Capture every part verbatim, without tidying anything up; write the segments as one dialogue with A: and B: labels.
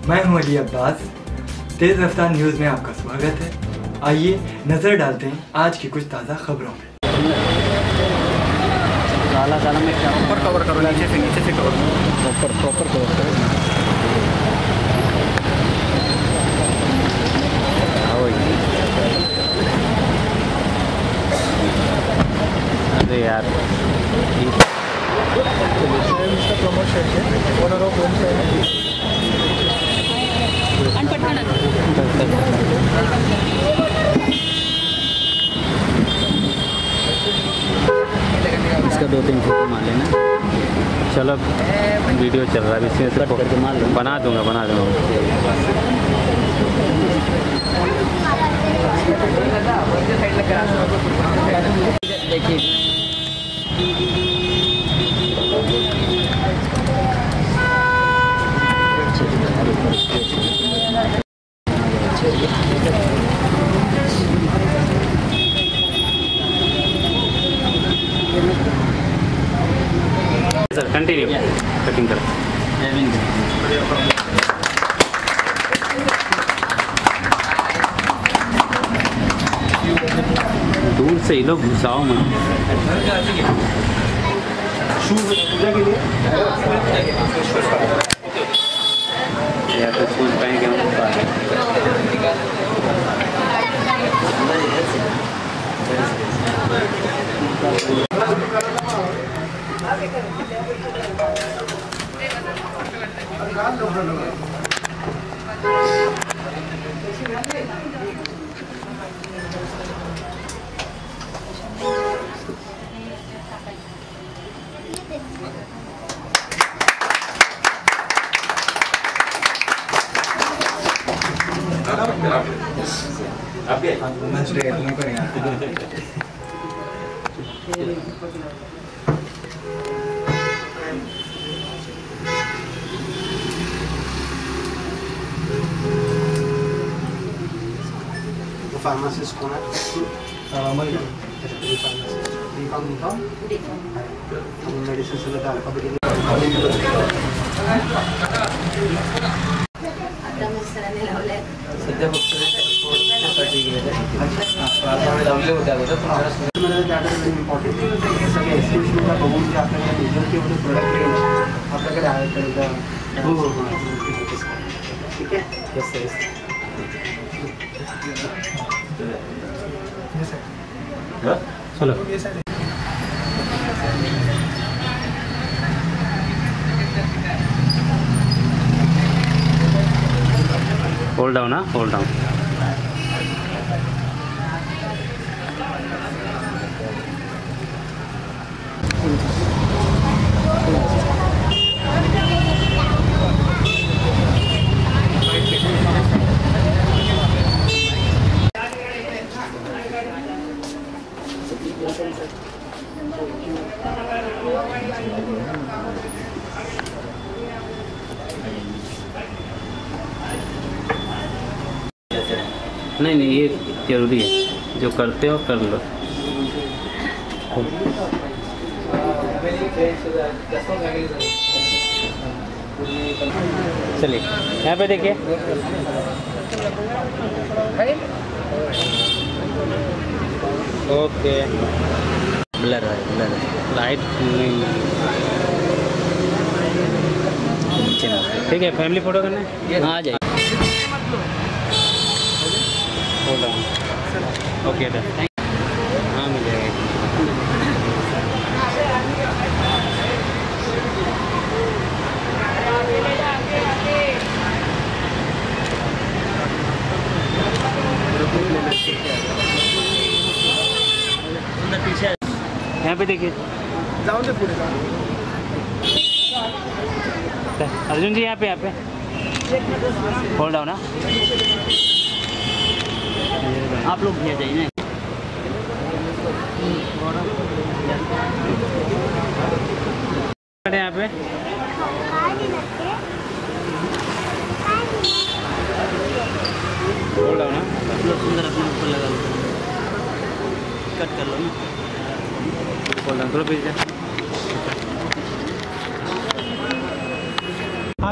A: मैं हूं अली अब्बास। तेज़ रफ्तार न्यूज़ में आपका स्वागत है। आइए नज़र डालते हैं आज की कुछ ताज़ा खबरों में।
B: काला काला में क्या ऊपर कवर करो, नीचे से नीचे से कवर प्रॉपर प्रॉपर कवर करो। अरे यार इसका प्रमोशन है ओनर ऑफ होम से इसका दो तीन फोटो मार लेना। चलो वीडियो चल रहा है, इसमें से बना दूंगा बना दूंगा देखिए सर कंटिन्यू कटिंग कर दूर से ही लोग घुसाओ मत। या तो शूज पहन के
C: फार्मासिस्ट कौन है? मेडिसिन से बता सध्या फक्त इम्पॉर्टंट सगळे एस्टिमेशनला बघून जे आपल्याकडे रिझल्ट केवढे प्रोडक्ट रेंज आपल्याकडे आहे तर हो हो हो ठीक आहे यस यस
B: चलो होल्ड डाउन ना होल्ड डाउन नहीं नहीं ये जरूरी है, जो करते हो कर लो। चलिए यहाँ पे देखिए ओके ब्लर है ब्लर है लाइट नहीं ठीक है। फैमिली फोटो करना है हाँ आ जाए ओके डन हाँ मिल जाएगा। यहाँ पे देखिए
C: जाओ दे पूरे
B: अर्जुन जी यहाँ पे यहाँ पे होल्ड डाउन ना आप लोग भी आ जाइए ना। यहाँ पे होल्ड डाउन ना सुंदर अपने ऊपर लगा लो कट कर लो ना होल्ड डाउन थोड़ा पीछे।
C: हाँ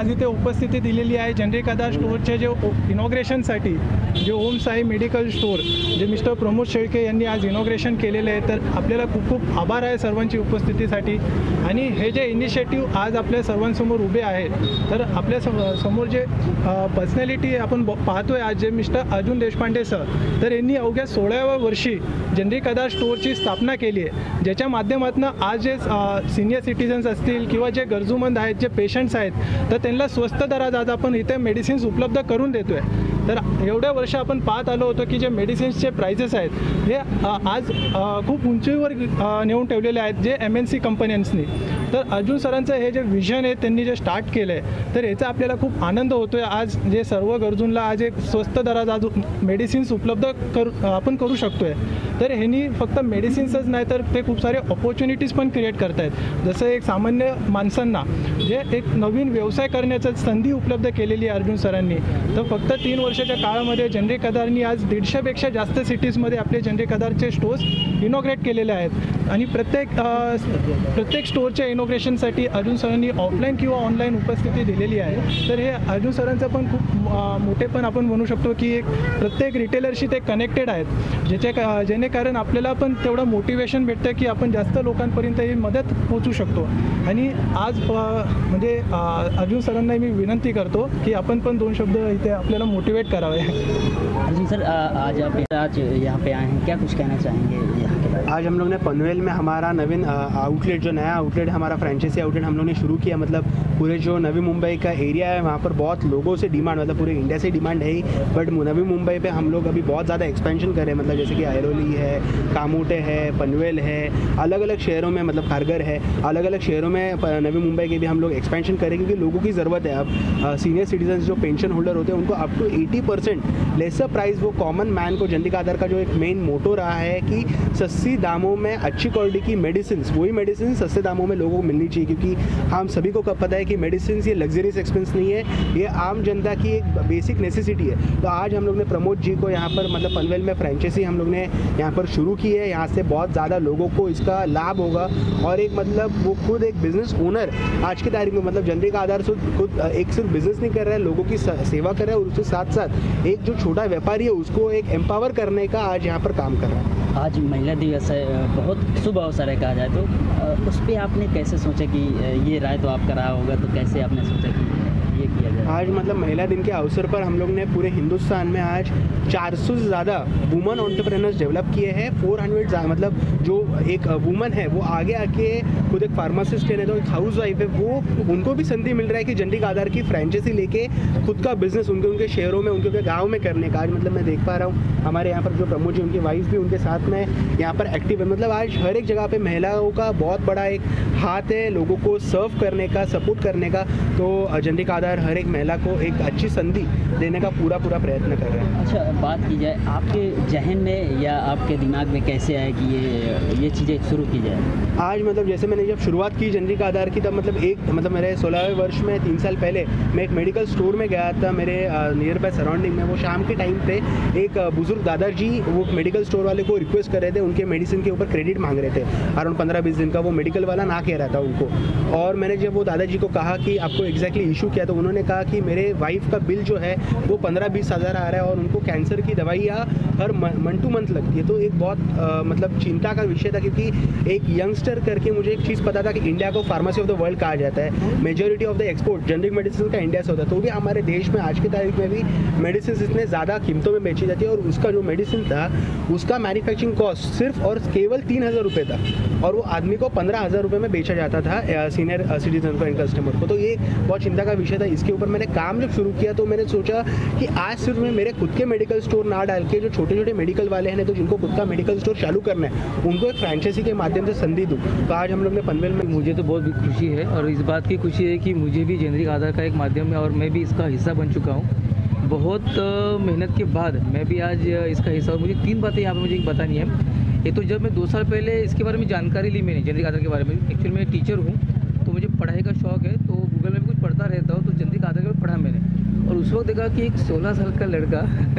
D: आज इथे उपस्थिती दिलेली आहे जनरिक आधार स्टोअरचे जे इनॉग्रेशनसाठी जे ओम साई मेडिकल स्टोअर जे मिस्टर प्रमोद शेळके यांनी आज इनॉग्रेशन केलेले आहे. तर आपल्याला खूप खूप आभार आहे सर्वांची उपस्थितीसाठी. आणि हे जे इनिशिएटिव्ह आज आपल्या सर्वांसमोर उभे आहेत, तर आपल्या समोर जे पर्सनॅलिटी आपण पाहतोय आज जे मिस्टर अर्जुन देशपांडे सर, तर यांनी अवघ्या सोळाव्या वर्षी जनरिक आधार स्टोअरची स्थापना केली आहे, ज्याच्या माध्यमातून आज जे सिनियर सिटीजन्स असतील किंवा जे गरजूमंद आहेत, जे पेशंट्स आहेत, तर त्यांना स्वस्त दरात आज आपण इथे मेडिसिन्स उपलब्ध करून देतो आहे. तर एवढ्या वर्ष आपण पाहत आलो होतो की जे मेडिसिन्सचे प्राइसेस आहेत हे आज खूप उंचीवर नेऊन ठेवलेले आहेत जे एम एन सी कंपन्यांनी. तर अर्जुन सरांचं हे जे विजन आहे त्यांनी जे स्टार्ट केलं आहे, तर याचा आपल्याला खूप आनंद होतो आहे. आज जे सर्व गरजूंना आज एक स्वस्त दरात आज मेडिसिन्स उपलब्ध करू आपण करू शकतो आहे. तर ह्यांनी फक्त मेडिसिन्सच नाही तर ते खूप सारे ऑपॉर्च्युनिटीज पण क्रिएट करत आहेत. जसं एक सामान्य माणसांना जे एक नवीन व्यवसाय करण्याचं संधी उपलब्ध केलेली आहे अर्जुन सरांनी. तर फक्त तीन वर्षाच्या काळामध्ये जनरिक आधारनी आज दीडशेपेक्षा जास्त सिटीजमध्ये आपले जनरिक आधारचे स्टोर्स इनॉग्रेट केलेले आहेत. आणि प्रत्येक प्रत्येक स्टोअरच्या इनॉग्रेशनसाठी अर्जुन सरांनी ऑफलाईन किंवा ऑनलाईन उपस्थिती दिलेली आहे. तर हे अर्जुन सरांचं पण खूप मोठे पण आपण म्हणू शकतो की एक प्रत्येक रिटेलरशी ते कनेक्टेड आहेत, ज्याच्या जेणेकारण आपल्याला पण तेवढं मोटिवेशन भेटतं की आपण जास्त लोकांपर्यंत ही मदत पोहोचू शकतो. आणि आज म्हणजे अर्जुन सरांना मी विनंती करतो की आपण पण दोन शब्द इथे आपल्याला मोटिवेट करावे.
E: अर्जुन सर, आज आप आज यहाँ पे आए हैं, क्या कुछ कहना चाहेंगे यहाँ के बारे में?
C: आज हम लोग ने पनवेल में हमारा नवीन आउटलेट जो नया आउटलेट हमारा फ्रेंचाइजी आउटलेट हम लोग ने शुरू किया. मतलब पूरे जो नवी मुंबई का एरिया है वहाँ पर बहुत लोगों से डिमांड, मतलब पूरे इंडिया से डिमांड है ही, बट नवी मुंबई पे हम लोग अभी बहुत ज़्यादा एक्सपेंशन कर रहे हैं. मतलब जैसे कि ऐरोली है, कामोटे है, पनवेल है, अलग अलग शहरों में, मतलब खारघर है, अलग अलग शहरों में नवी मुंबई के भी हम लोग एक्सपेंशन करें क्योंकि लोगों की ज़रूरत है. अब सीनियर सिटीजन जो पेंशन होल्डर होते हैं उनको up to eighty percent lesser price, वो कॉमन मैन को जनरिक आधार का जो एक मेन मोटो रहा है कि सस्ती दामों में अच्छी क्वालिटी की मेडिसिन, वही मेडिसिन सस्ते दामों में लोगों को मिलनी चाहिए. क्योंकि हम सभी को कब पता है कि मेडिसिन ये लग्जरीज एक्सपेंस नहीं है, ये आम जनता की एक बेसिक नेसेसिटी है. तो आज हम लोग ने प्रमोद जी को यहाँ पर, मतलब पनवेल में फ्रेंचाइजी हम लोग ने यहाँ पर शुरू की है. यहाँ से बहुत ज़्यादा लोगों को इसका लाभ होगा और एक मतलब वो खुद एक बिज़नेस ओनर आज की तारीख में, मतलब जनरिक आधार से खुद एक सिर्फ बिज़नेस नहीं कर रहा है, लोगों की सेवा कर रहा है और उसके साथ साथ एक जो छोटा व्यापारी है उसको एक एम्पावर करने का आज यहाँ पर काम कर रहा है.
E: आज महिला दिवस है, बहुत शुभ अवसर है कहा जाए तो, उस पर आपने कैसे सोचा कि ये राय तो आपका रहा होगा, तो कैसे आपने सोचा कि ये किया जाए?
C: आज मतलब महिला दिन के अवसर पर हम लोग ने पूरे हिंदुस्तान में आज चार सौ से ज़्यादा वुमन एंटरप्रेन्योर्स डेवलप किए हैं. चार सौ मतलब जो एक वुमन है वो आगे आके खुद एक फार्मासिस्ट है, तो एक हाउस वाइफ है, वो उनको भी संधि मिल रहा है कि जनरिक आधार की फ्रेंचाइजी लेके खुद का बिजनेस उनके उनके शहरों में, उनके उनके गाँव में करने का. आज मतलब मैं देख पा रहा हूँ हमारे यहाँ पर जो प्रमोद जी, उनकी वाइफ भी उनके साथ में यहाँ पर एक्टिव है. मतलब आज हर एक जगह पे महिलाओं का बहुत बड़ा एक हाथ है लोगों को सर्व करने का, सपोर्ट करने का. तो जनरिक आधार हर एक महिला को एक अच्छी संधि देने का पूरा पूरा प्रयत्न कर रहे हैं.
E: अच्छा, बात की जाए आपके जहन में या आपके दिमाग में कैसे आए कि ये ये चीज़ें शुरू की जाए?
C: आज मतलब जैसे मैंने जब शुरुआत की जनरिक आधार की, तब मतलब एक मतलब मेरे सोलहवें वर्ष में तीन साल पहले मैं एक मेडिकल स्टोर में गया था मेरे नियर बाय सराउंडिंग में. वो शाम के टाइम पे एक बुजुर्ग दादाजी वो मेडिकल स्टोर वाले को रिक्वेस्ट कर रहे थे, उनके मेडिसिन के ऊपर क्रेडिट मांग रहे थे अराउंड पंद्रह बीस दिन का. वो मेडिकल वाला ना कह रहा था उनको, और मैंने जब वो दादाजी को कहा कि आपको एग्जैक्टली इशू क्या, तो उन्होंने कहा कि मेरे वाइफ का बिल जो है वो पंद्रह बीस हज़ार आ रहा है और उनको कैंसर की दवाइयाँ हर मंथ टू मंथ लगती है. तो एक बहुत आ, मतलब चिंता का विषय था क्योंकि एक यंगस्टर करके मुझे एक चीज़ पता था कि इंडिया को फार्मेसी ऑफ द वर्ल्ड कहा जाता है. Majority of the export generic medicine का इंडिया से होता है. तो भी हमारे देश में आज की तारीख में भी मेडिसिन इतने ज़्यादा कीमतों में बेची जाती है और उसका जो मेडिसिन था उसका मैन्युफैक्चरिंग कॉस्ट सिर्फ और केवल तीन हज़ार रुपये था और वो आदमी को पंद्रह हज़ार रुपये में बेचा जाता था सीनियर सिटीजन को, इन कस्टमर को. तो ये बहुत चिंता का विषय था. इसके ऊपर मैंने काम जब शुरू किया तो मैंने सोचा कि आज सिर्फ मैं मेरे खुद के मेडिकल स्टोर ना डाल के जो छोटे छोटे मेडिकल वाले हैं तो जिनको खुद का मेडिकल स्टोर चालू करना है उनको एक फ्रेंचाइजी के माध्यम से संधि दूँ. तो आज हम लोग ने पनवेल में,
F: मुझे तो बहुत खुशी है और इस बात की खुशी है कि मुझे भी जनरिक आधार का एक माध्यम है और मैं भी इसका हिस्सा बन चुका हूँ. बहुत मेहनत के बाद मैं भी आज इसका हिस्सा हूँ. मुझे तीन बातें यहाँ पर मुझे बतानी है. एक तो जब मैं दो साल पहले इसके बारे में जानकारी ली मैंने जनरिक आधार के बारे में, एक्चुअली मैं टीचर हूँ तो मुझे पढ़ाई का शौक़ है, तो गूगल में भी कुछ पढ़ता रहता हूँ, तो जनरिक आधार के बारे में पढ़ा मैंने और उस वक्त देखा कि एक सोलह साल का लड़का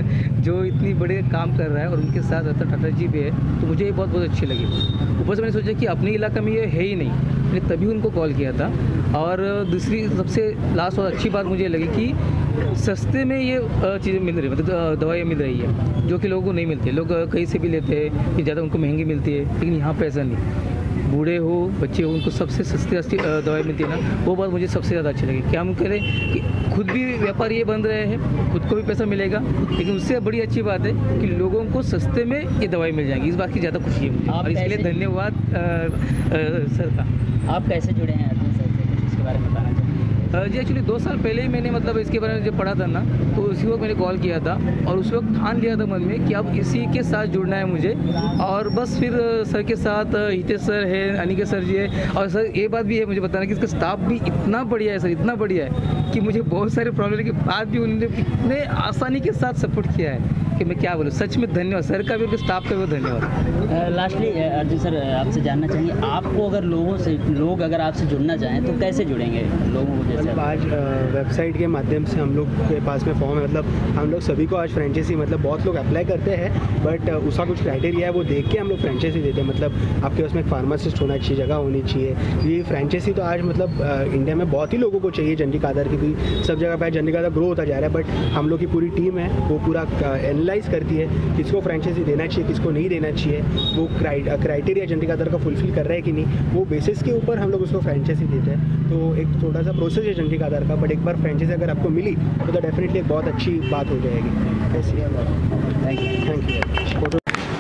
F: जो इतनी बड़े काम कर रहा है और उनके साथ रतन टाटा जी भी है, तो मुझे ये बहुत बहुत अच्छी लगी. ऊपर से मैंने सोचा कि अपने इलाका में ये है ही नहीं, मैंने तभी उनको कॉल किया था। और दूसरी सबसे लास्ट और अच्छी बात मुझे लगी कि सस्ते में ये चीज़ें मिल रही, मतलब दवाइयाँ मिल रही है जो कि लोगों को नहीं मिलती। लोग कहीं से भी लेते हैं कि ज़्यादा उनको महंगी मिलती है, लेकिन यहाँ पे ऐसा नहीं। बूढ़े हो बच्चे हो उनको सबसे सस्ती सस्ती दवाई मिलती है ना, वो बात मुझे सबसे ज़्यादा अच्छी लगी। क्या हम करें कि खुद भी व्यापार ये बन रहे हैं, खुद को भी पैसा मिलेगा, लेकिन उससे बड़ी अच्छी बात है कि लोगों को सस्ते में ये दवाई मिल जाएगी। इस बात की ज़्यादा खुशी है मुझे, और इसके लिए धन्यवाद सर का।
E: आप कैसे जुड़े हैं अर्जुन सर से, कुछ इसके बारे में बताना चाहिए?
F: जी एक्चुअली दो साल पहले ही मैंने मतलब इसके बारे में जब पढ़ा था ना, तो उसी वक्त मैंने कॉल किया था और उस वक्त ठान लिया था मन में कि अब इसी के साथ जुड़ना है मुझे। और बस फिर सर के साथ हितेश सर है, अनिकेत सर जी है, और सर ये बात भी है मुझे बताना कि इसका स्टाफ भी इतना बढ़िया है सर, इतना बढ़िया है कि मुझे बहुत सारे प्रॉब्लम के बाद भी उन्होंने इतने आसानी के साथ सपोर्ट किया है कि मैं क्या बोलूँ। सच में धन्यवाद सर का भी, उनके स्टाफ का भी धन्यवाद।
E: लास्टली अर्जुन सर आपसे जानना चाहेंगे, आपको अगर लोगों से लोग अगर आपसे जुड़ना चाहें तो कैसे जुड़ेंगे लोगों को? जैसे
C: मतलब आज वेबसाइट के माध्यम से हम लोग के पास में फॉर्म है, मतलब हम लोग सभी को आज फ्रेंचाइजी, मतलब बहुत लोग अप्लाई करते हैं बट उसका कुछ क्राइटेरिया है, वो देख के हम लोग फ्रेंचाइजी देते हैं। मतलब आपके उसमें एक फार्मासिस्ट होना चाहिए, जगह होनी चाहिए। ये फ्रेंचाइजी तो आज मतलब इंडिया में बहुत ही लोगों को चाहिए जनरी कादर की, क्योंकि सब जगह पर जनरी कादर ग्रो होता जा रहा है। बट हम लोग की पूरी टीम है वो पूरा एनालाइज करती है किसको फ्रेंचाइजी देना चाहिए, किसको नहीं देना चाहिए, वो क्राइटेरिया जनरी कादर का फुलफिल कर रहा है कि नहीं, वो बेसिस के ऊपर हम लोग उसको फ्रेंचाइजी देते हैं। तो एक छोटा सा प्रोसेस है जनरी कादर का, बट एक बार फ्रेंचाइजी अगर आपको मिली तो, तो डेफिनेटली एक बहुत अच्छी बात हो जाएगी। ऐसी है बात। Thank you thank you.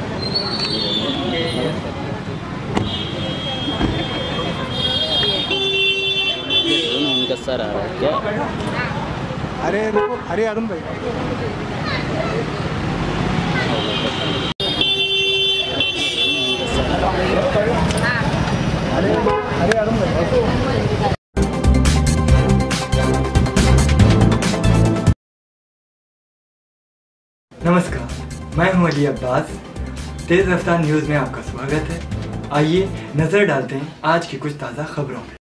E: उनका सर आ रहा है क्या?
D: अरे रुको, अरे अरुण भाई अरे अरुण भाई
A: नमस्कार, मैं हूं अली अब्बास। तेज़ रफ्तार न्यूज़ में आपका स्वागत है। आइए नज़र डालते हैं आज की कुछ ताज़ा खबरों पे।